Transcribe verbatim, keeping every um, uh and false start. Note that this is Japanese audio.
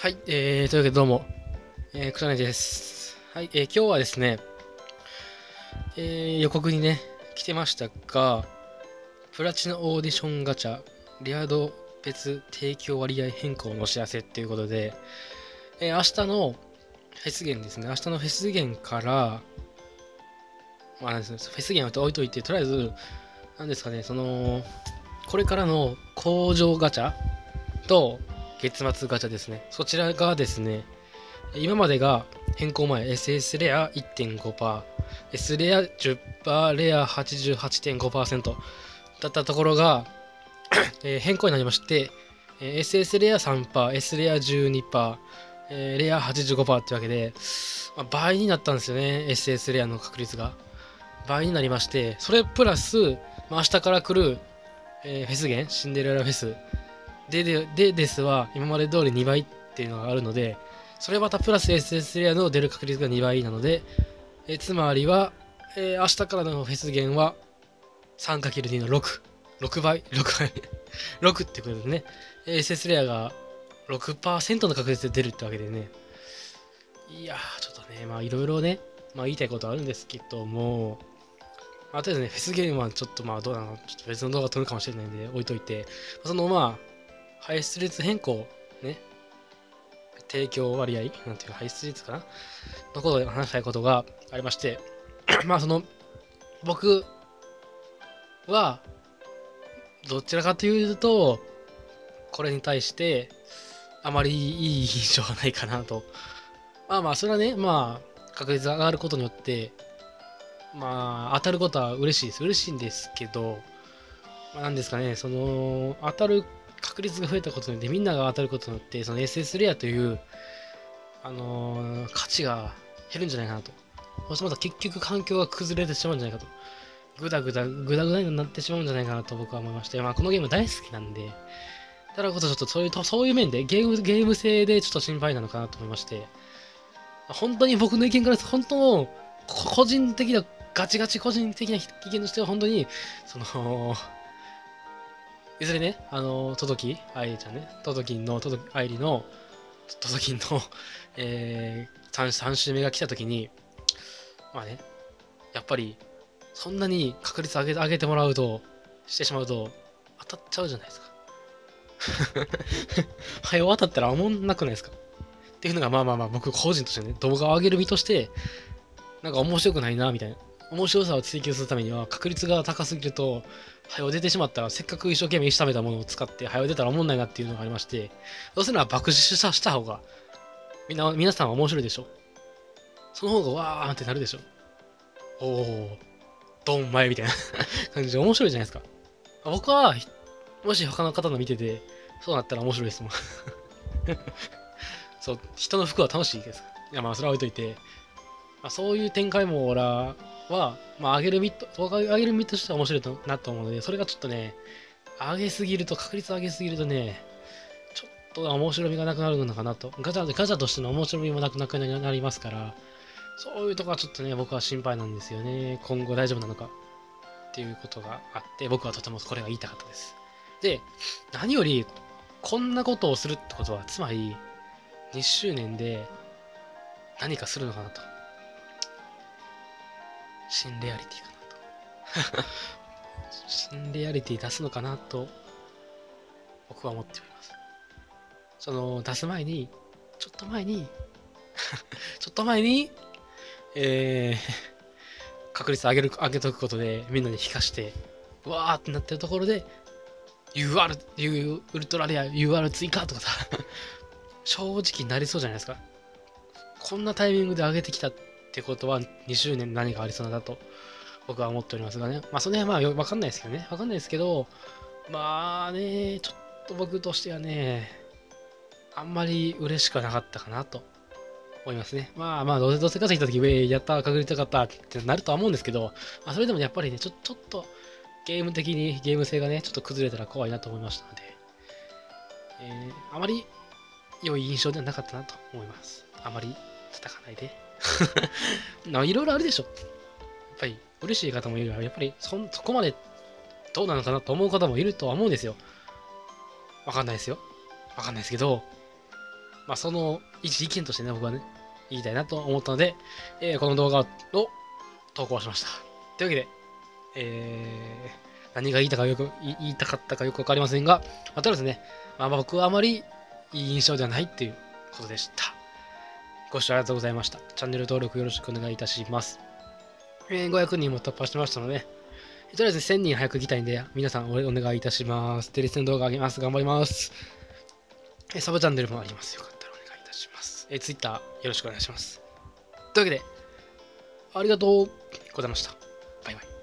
はい、えー、というわけでどうも、えー、くしゃねです。はい、えー、今日はですね、えー、予告にね、来てましたが、プラチナオーディションガチャ、リアド別提供割合変更のお知らせっていうことで、えー、明日のフェス限ですね、明日のフェス限から、まあ、なんですね、フェス限は置いといて、とりあえず、なんですかね、その、これからの工場ガチャと月末ガチャですね、そちらがですね、今までが変更前 エスエス レア いってんごパーセント、S レア じゅっパーセント、レア はちじゅうはちてんごパーセント だったところが、えー変更になりまして、えー エスエス レア さんパーセント、S レア じゅうにパーセント、えーレア はちじゅうごパーセント ってわけで、まあ、倍になったんですよね、エスエス レアの確率が。倍になりまして、それプラス、まあ、明日から来る、えーフェス限、シンデレラフェスでででですは、今まで通りにばいっていうのがあるので、それまたプラス エスエス レアの出る確率がにばいなので、えーつまりは、えー明日からのフェス限は さんかけるに のろく。ろくばい、ろくばい、ろくってことですね。エスエス レアがろくパーセントの確率で出るってわけでね。いやー、ちょっとね、まあいろいろね、まあ言いたいことあるんですけども、まあ、とりあえずね、フェスゲームはちょっとまあどうなの、ちょっと別の動画撮るかもしれないんで置いといて、そのまあ、排出率変更、ね、提供割合、なんていうか、排出率かなのことで話したいことがありまして、まあその、僕は、どちらかというと、これに対して、あまりいい印象はないかなと。まあまあ、それはね、まあ、確率が上がることによって、まあ、当たることは嬉しいです。嬉しいんですけど、まあ、なんですかね、その、当たる確率が増えたことによって、みんなが当たることによって、その エスエス レアという、あのー価値が減るんじゃないかなと。そうするとまた結局環境が崩れてしまうんじゃないかと。ぐだぐだ、ぐだぐだになってしまうんじゃないかなと僕は思いまして、まあこのゲーム大好きなんで、だからこそちょっとそういうと、そういう面でゲーム、ゲーム性でちょっと心配なのかなと思いまして、本当に僕の意見からすると、本当の個人的な、ガチガチ個人的な意見としては本当に、その、いずれね、あの、トトキ、愛理ちゃんね、トトキンの、トト愛理の、トトキンの、えー、さん週目が来た時に、まあね、やっぱり、そんなに確率上げ上げてもらうと、してしまうと、当たっちゃうじゃないですか。はよ当たったらおもんなくないですかっていうのが、まあまあまあ、僕個人としてね、動画を上げる身として、なんか面白くないな、みたいな。面白さを追求するためには、確率が高すぎると、はよ出てしまったら、せっかく一生懸命調べたものを使って、はよ出たらおもんないなっていうのがありまして、どうせなら爆死したした方が、みんな、皆さんは面白いでしょ。その方がわーってなるでしょ。おー、ドン前みたいな感じで面白いじゃないですか。僕は、もし他の方の見てて、そうなったら面白いですもん。そう、人の服は楽しいです。いや、まあ、それは置いといて、まあ、そういう展開も俺は、まあ、上げる身と、動画上げる身としては面白いとなと思うので、それがちょっとね、上げすぎると、確率上げすぎるとね、ちょっと面白みがなくなるのかなと。ガチャで、ガチャとしての面白みもなくなくなりますから、そういうとこはちょっとね、僕は心配なんですよね。今後大丈夫なのかっていうことがあって、僕はとてもこれが言いたかったです。で、何より、こんなことをするってことは、つまり、にしゅうねんで何かするのかなと。新レアリティかなと。新レアリティ出すのかなと、僕は思っております。その、出す前に、ちょっと前にちょっと前に、えー、確率上げる、上げとくことで、みんなに引かして、わーってなってるところで、ユーアール、U、ウルトラレア ユーアール 追加とかさ、正直なりそうじゃないですか。こんなタイミングで上げてきたってことは、にしゅうねん何かありそうだと、僕は思っておりますがね。まあ、その辺はまあ、わかんないですけどね。わかんないですけど、まあね、ちょっと僕としてはね、あんまり嬉しくはなかったかなと思いますね。まあまあ、どうせどうせ稼ぎたとき、ウェイ、やったー、確率よかったってなるとは思うんですけど、まあ、それでもやっぱりね、ちょちょっとゲーム的に、ゲーム性がね、ちょっと崩れたら怖いなと思いましたので、えー、あまり良い印象ではなかったなと思います。あまり叩かないで。まあいろいろあるでしょ。やっぱり嬉しい方もいるから、やっぱりそそこまでどうなのかなと思う方もいるとは思うんですよ。わかんないですよ。わかんないですけど、 まあ、その一意見としてね、僕はね、言いたいなと思ったので、えーこの動画を投稿しました。というわけで、えー、何が言いたかよく言いたかったかよくわかりませんが、またですね、まあ、僕はあまりいい印象ではないっていうことでした。ご視聴ありがとうございました。チャンネル登録よろしくお願いいたします。えー、ごひゃくにんも突破しましたので、とりあえずせんにん早く行きたいんで、皆さんお願いいたします。テレスの動画あげます。頑張ります。えー、サブチャンネルもあります。よかったらお願いいたします。えー、Twitter よろしくお願いします。というわけで、ありがとうございました。バイバイ。